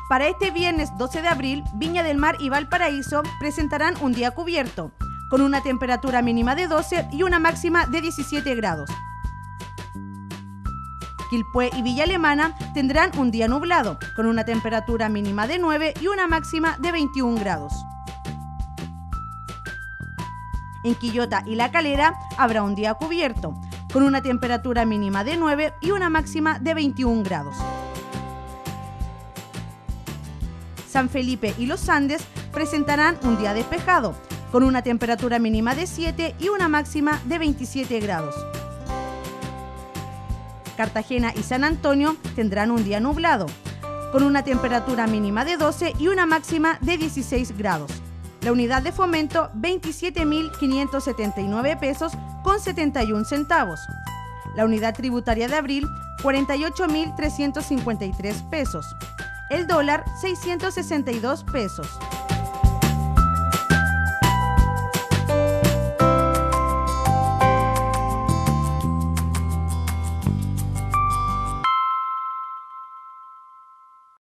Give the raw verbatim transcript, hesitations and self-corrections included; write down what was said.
Para este viernes doce de abril, Viña del Mar y Valparaíso presentarán un día cubierto, con una temperatura mínima de doce y una máxima de diecisiete grados. Quilpué y Villa Alemana tendrán un día nublado, con una temperatura mínima de nueve y una máxima de veintiún grados. En Quillota y La Calera habrá un día cubierto, con una temperatura mínima de nueve y una máxima de veintiún grados. San Felipe y Los Andes presentarán un día despejado, con una temperatura mínima de siete y una máxima de veintisiete grados. Cartagena y San Antonio tendrán un día nublado, con una temperatura mínima de doce y una máxima de dieciséis grados. La unidad de fomento, veintisiete mil quinientos setenta y nueve pesos con setenta y un centavos. La unidad tributaria de abril, cuarenta y ocho mil trescientos cincuenta y tres pesos. El dólar, seiscientos sesenta y dos pesos.